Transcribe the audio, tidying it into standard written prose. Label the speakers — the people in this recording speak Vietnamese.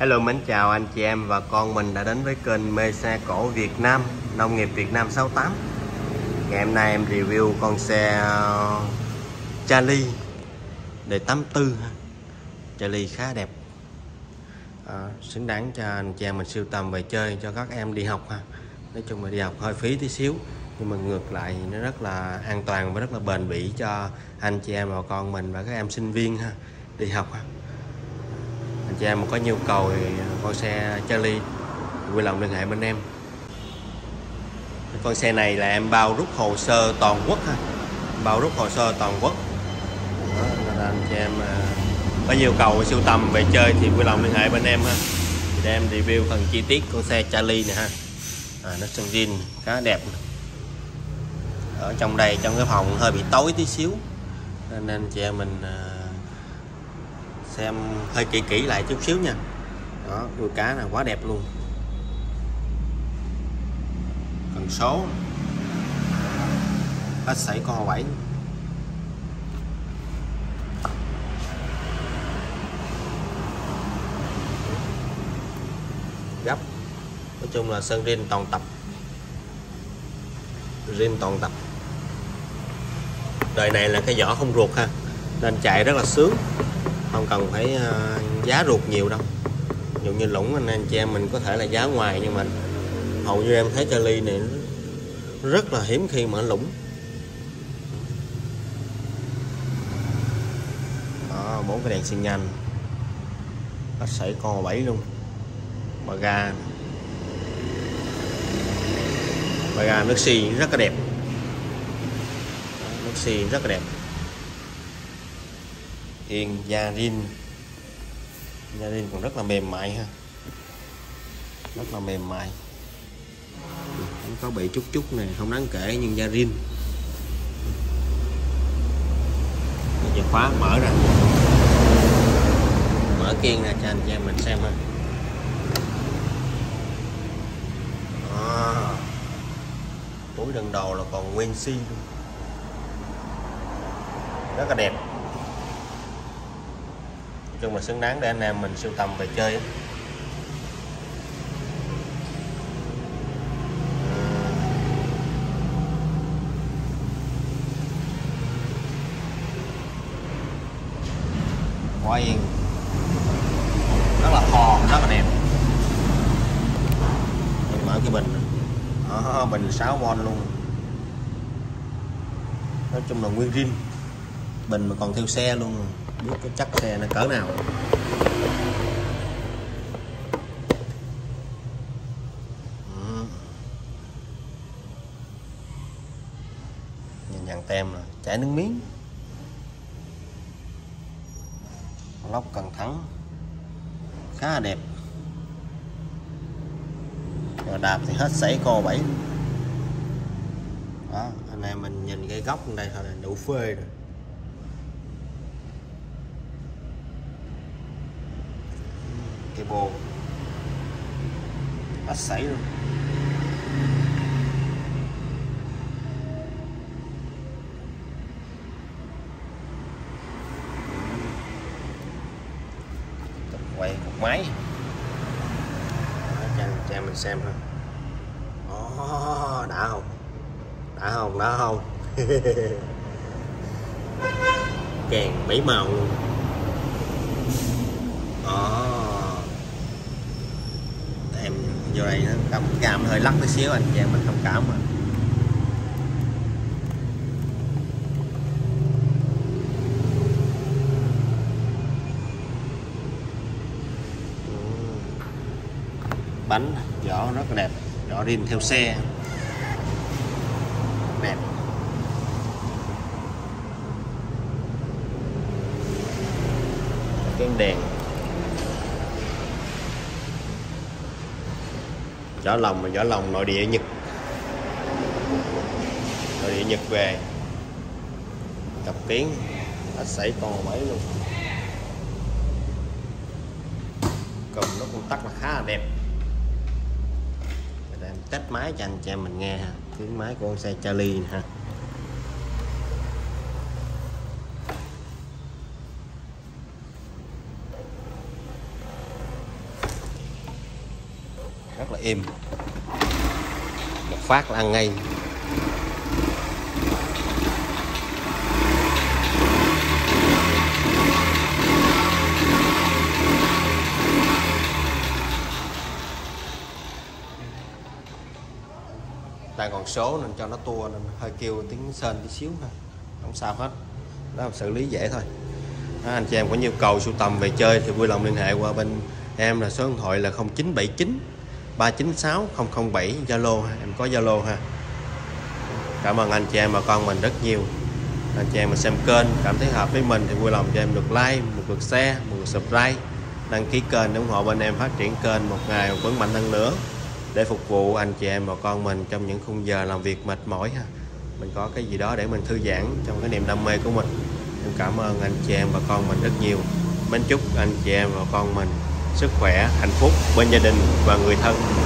Speaker 1: Hello, mến chào anh chị em và con mình đã đến với kênh Mê Xe Cổ Việt Nam, Nông nghiệp Việt Nam 68. Ngày hôm nay em review con xe Charlie đời 84. Charlie khá đẹp, xứng đáng cho anh chị em mình sưu tầm về chơi cho các em đi học ha. Nói chung là đi học hơi phí tí xíu, nhưng mà ngược lại nó rất là an toàn và rất là bền bỉ cho anh chị em và con mình và các em sinh viên ha, đi học ha. Anh chị em có nhu cầu thì con xe Charlie vui lòng liên hệ bên em. Con xe này là em bao rút hồ sơ toàn quốc ha, bao rút hồ sơ toàn quốc. Đó, nên anh chị em có nhu cầu sưu tầm về chơi thì vui lòng liên hệ bên em ha, để em review phần chi tiết con xe Charlie này ha. Nó sơn zin khá đẹp. Ở trong đây, trong cái phòng hơi bị tối tí xíu nên anh chị em mình xem hơi kỹ lại chút xíu nha. Đó, đuôi cá là quá đẹp luôn. Cần số hết sảy con 7. Gấp, nói chung là sơn rin toàn tập, rin toàn tập. Đời này là cái vỏ không ruột ha, nên chạy rất là sướng, không cần phải giá ruột nhiều đâu. Ví dụ như lũng anh chị em mình có thể là giá ngoài, nhưng mà hầu như em thấy Charlie này rất là hiếm khi mà lũng. Đó, 4 cái đèn xi nhan, hết sảy con 7 luôn. Bà ga nước xi rất là đẹp, nước xi rất là đẹp. Yên da rin còn rất là mềm mại ha, rất là mềm mại. Nó có bị chút này không đáng kể, nhưng da rin. Chìa khóa mở ra, mở kiên ra cho anh chị em mình xem ha. Túi đựng đồ là còn nguyên xi luôn, rất là đẹp. Nói chung là xứng đáng để anh em mình sưu tầm về chơi. Quá yên, rất là thò, rất là đẹp. Mình mở cái bình đó, bình 6V luôn. Nói chung là nguyên zin, bình mà còn theo xe luôn, biết cái chắc xe nó cỡ nào. Nhìn dàn tem rồi, chảy nước miếng. Lốc cần thắng khá là đẹp. Rồi đạp thì hết sảy co 7. Đó, anh em mình nhìn cái góc đây thôi là đủ phê rồi. Cái bô hết sảy luôn. Quay cục máy cho mình xem ha. Đã không, đã không, đã không. Kèn 7 màu luôn. Em vô đây nó cảm hơi lắc tí xíu, anh chị em mình thông cảm mà. Bánh vỏ rất là đẹp, vỏ rin theo xe đẹp. Cái đèn vỏ lồng, mà vỏ lồng nội địa Nhật, nội địa Nhật về. Cặp kiến hết sảy con 7 luôn. Cùng nó cũng tắc là khá là đẹp. Em test máy cho anh chị em mình nghe ha, tiếng máy của con xe Charlie này ha. rất là êm, một phát là ăn ngay. Tại còn số nên cho nó tua nên hơi kêu tiếng sên tí xíu ha, không sao hết, đó là xử lý dễ thôi. Đó, anh chị em có nhu cầu sưu tầm về chơi thì vui lòng liên hệ qua bên em, là số điện thoại là 0979 396 007 Zalo, em có Zalo ha. Cảm ơn anh chị em và con mình rất nhiều. Anh chị em mà xem kênh cảm thấy hợp với mình thì vui lòng cho em được like, một lượt share, một lượt subscribe, đăng ký kênh để ủng hộ bên em phát triển kênh một ngày vững mạnh hơn nữa, để phục vụ anh chị em và con mình trong những khung giờ làm việc mệt mỏi ha. Mình có cái gì đó để mình thư giãn trong cái niềm đam mê của mình. Em cảm ơn anh chị em và con mình rất nhiều. Mến chúc anh chị em và con mình sức khỏe, hạnh phúc bên gia đình và người thân.